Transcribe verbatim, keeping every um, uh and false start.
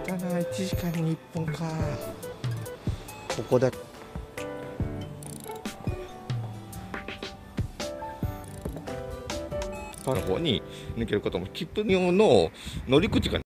たな、いちじかんにいっぽんか。ここだ。の方に抜けることも、切符用の乗り口が